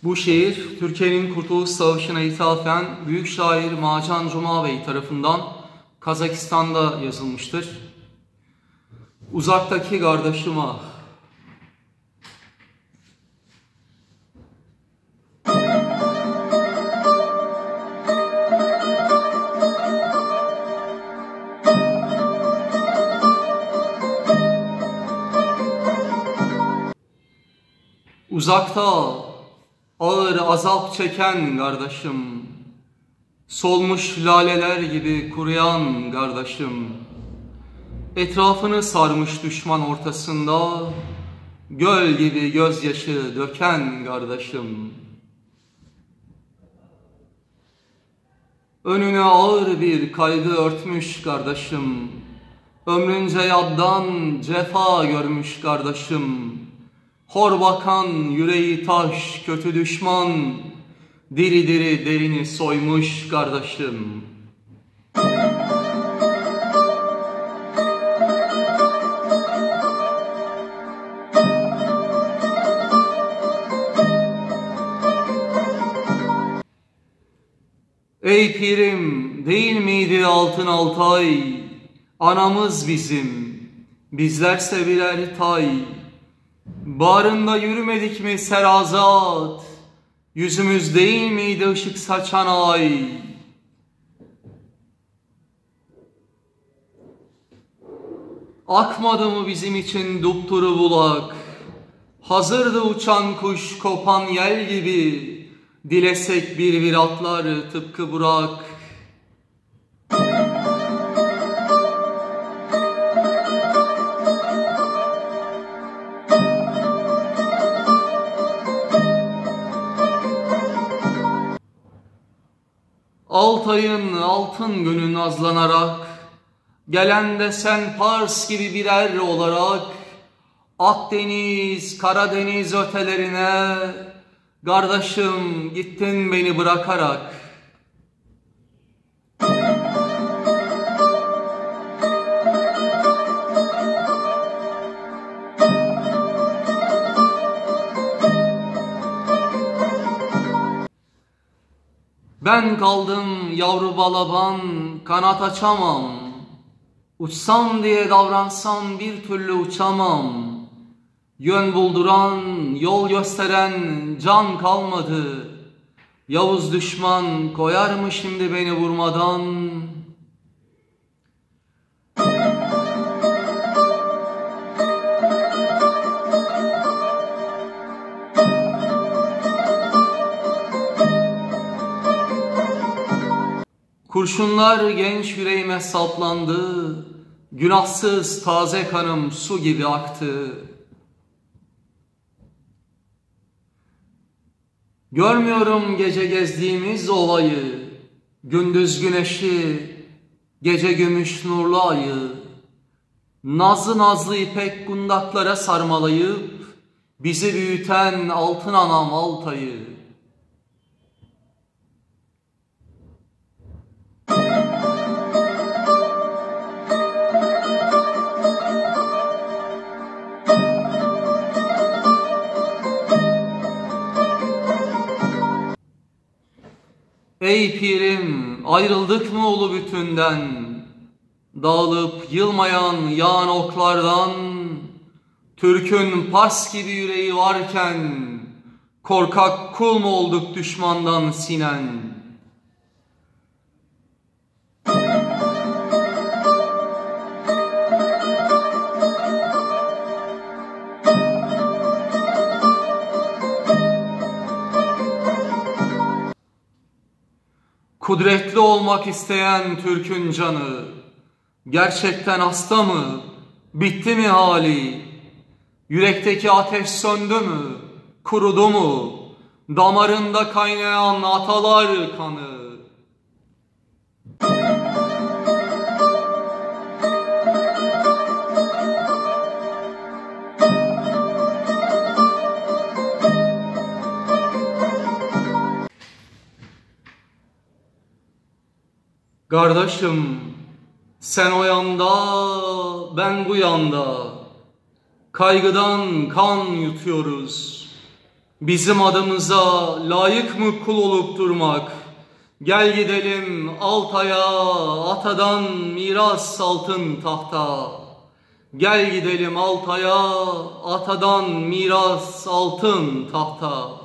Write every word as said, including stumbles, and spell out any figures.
Bu şiir Türkiye'nin Kurtuluş Savaşı'na ithafen büyük şair Macan Cumabey tarafından Kazakistan'da yazılmıştır. Uzaktaki kardeşim ah. Uzakta ağır azap çeken kardeşim, solmuş laleler gibi kuruyan kardeşim, etrafını sarmış düşman ortasında, göl gibi gözyaşı döken kardeşim. Önüne ağır bir kaygı örtmüş kardeşim, ömrünce yaddan cefa görmüş kardeşim. Hor bakan yüreği taş kötü düşman, diri diri derini soymuş kardeşim. Ey pirim, değil miydi altın Altay, anamız bizim, bizlerse birer tay. Bağrında yürümedik mi serazat, yüzümüz değil miydi ışık saçan ay? Akmadı mı bizim için dupduru bulak, hazırdı uçan kuş kopan yel gibi, dilesek bir bir atlar tıpkı Burak. Altay'ın altın günü nazlanarak, gelen de sen Pars gibi bir er olarak, Akdeniz, Karadeniz ötelerine, kardeşim gittin beni bırakarak. Ben kaldım yavru balaban, kanat açamam. Uçsam diye davransam bir türlü uçamam. Yön bulduran, yol gösteren can kalmadı. Yavuz düşman koyar mı şimdi beni vurmadan? Kurşunlar genç yüreğime saplandı, günahsız taze kanım su gibi aktı. Görmüyorum gece gezdiğimiz ovayı, gündüz güneşi, gece gümüş nurlu ayı. Nazlı nazlı ipek kundaklara sarmalayıp, bizi büyüten altın anam Altay'ı. Ey pirim, ayrıldık mı ulu bütünden, dağılıp yılmayan yağan oklardan, Türk'ün Pars gibi yüreği varken, korkak kul mu olduk düşmandan sinen? Kudretli olmak isteyen Türk'ün canı, gerçekten hasta mı, bitti mi hali? Yürekteki ateş söndü mü, kurudu mu, damarında kaynayan atalar kanı? Kardeşim, sen o yanda, ben bu yanda, kaygıdan kan yutuyoruz. Bizim adımıza layık mı kul olup durmak? Gel gidelim Altay'a, atadan miras altın tahta. Gel gidelim Altay'a, atadan miras altın tahta.